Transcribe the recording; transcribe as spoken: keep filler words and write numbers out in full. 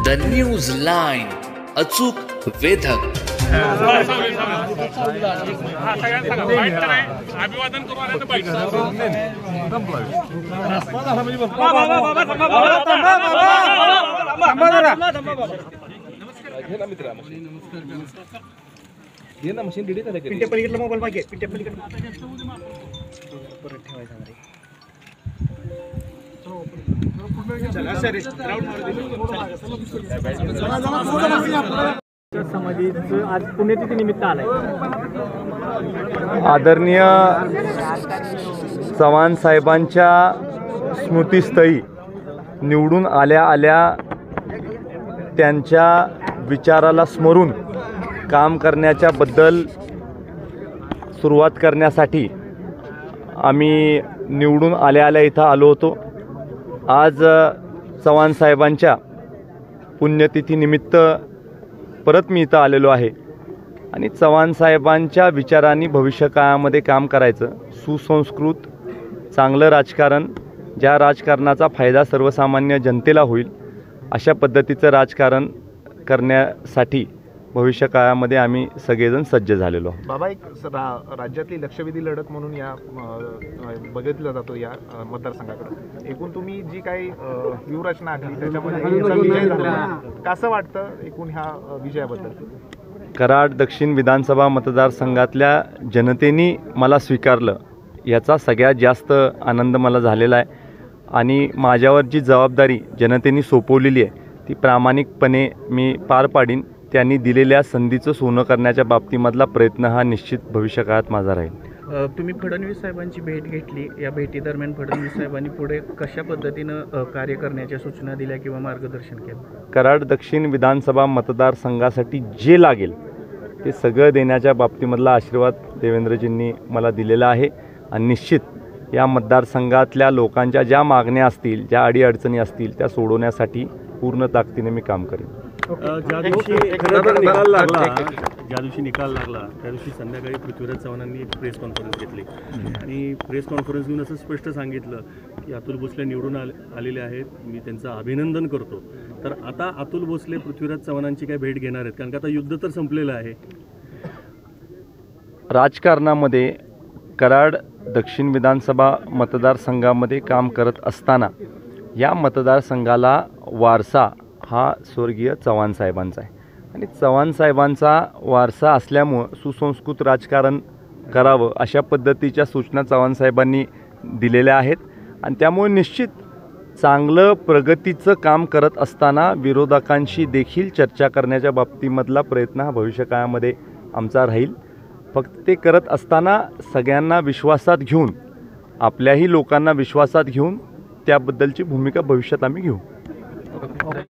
The news line, अचूक वेधक. अभिवादन ये ना मशीन रेडी झाली. पिंट्या पलीकडला मोबाईल मागे, पिंट्या पलीकडला परत ठेवायचा नाही. चला सर ग्राउंड मार समाधीचं आज पुण्यतिथी निमित्त आलाय. आदरणीय चव्हाण साहेबांच्या स्मृतीस्थळी निवडून आल्या आल्या त्यांच्या विचाराला स्मरून काम करण्याच्या बद्दल सुरुवात करण्यासाठी आम्ही निवडून आल्या आल्या इथं आलो होतो. आज चव्हाण साहेबांच्या पुण्यतिथीनिमित्त परत मी इथं आलेलो आहे आणि चव्हाण साहेबांच्या विचारांनी भविष्यकाळामध्ये काम करायचं. सुसंस्कृत चांगलं राजकारण, ज्या राजकारणाचा फायदा सर्वसामान्य जनतेला होईल अशा पद्धतीचं राजकारण करण्यासाठी भविष्यकाळामध्ये आम्ही सगळेजण सज्ज झालेलो आहोत. बाबा, एक रा, राज्यातली लक्षवेधी लढत म्हणून या बघितला जातो या मतदारसंघाकडे. एकूण तुम्ही जी काही व्यूहरचना आखली त्याच्यामध्ये विजय झाला, कसं वाटतं एकूण ह्या विजयाबद्दल? कराड दक्षिण विधानसभा मतदारसंघातल्या जनतेने मला स्वीकारलं याचा सगळ्यात जास्त आनंद मला झालेला आहे आणि माझ्यावर जी जबाबदारी जनतेने सोपवलेली आहे ती प्रामाणिकपणे मी पार पाडीन. त्यांनी दिलेल्या संधीचं सोनं करण्याच्या बाबतीमधला प्रयत्न हा निश्चित भविष्यकाळात माझा राहील. तुम्ही फडणवीस साहेबांची भेट घेतली. या भेटीदरम्यान फडणवीस साहेबांनी पुढे कशा पद्धतीनं कार्य करण्याच्या सूचना दिल्या किंवा मार्गदर्शन केलं? कराड दक्षिण विधानसभा मतदारसंघासाठी जे लागेल ते सगळं देण्याच्या बाबतीमधला आशीर्वाद देवेंद्रजींनी मला दिलेला आहे आणि निश्चित या मतदारसंघातल्या लोकांच्या ज्या मागण्या असतील, ज्या अडीअडचणी असतील त्या सोडवण्यासाठी पूर्ण ताकदीने मी काम करेन. ज्या दिवशी निकाल लागला ज्या दिवशी निकाल लागला त्या दिवशी संध्याकाळी पृथ्वीराज चव्हाणांनी एक प्रेस कॉन्फरन्स घेतली आणि प्रेस कॉन्फरन्स घेऊन असं स्पष्ट सांगितलं की अतुल भोसले निवडून आले आलेले आहेत, मी त्यांचं अभिनंदन करतो. तर आता अतुल भोसले पृथ्वीराज चव्हाणांची काय भेट घेणार आहेत? कारण का आता युद्ध तर संपलेलं आहे. राजकारणामध्ये कराड दक्षिण विधानसभा मतदारसंघामध्ये काम करत असताना या मतदारसंघाला वारसा हा स्वर्गीय चव्हाण साहेबांचा आहे आणि चव्हाण साहेबांचा वारसा असल्यामुळं सुसंस्कृत राजकारण करावं अशा पद्धतीच्या सूचना चव्हाण साहेबांनी दिलेल्या आहेत आणि त्यामुळे निश्चित चांगलं प्रगतीचं काम करत असताना विरोधकांशी देखील चर्चा करण्याच्या बाबतीमधला प्रयत्न हा भविष्यकाळामध्ये आमचा राहील. फक्त ते करत असताना सगळ्यांना विश्वासात घेऊन, आपल्याही लोकांना विश्वासात घेऊन त्याबद्दलची भूमिका भविष्यात आम्ही घेऊ.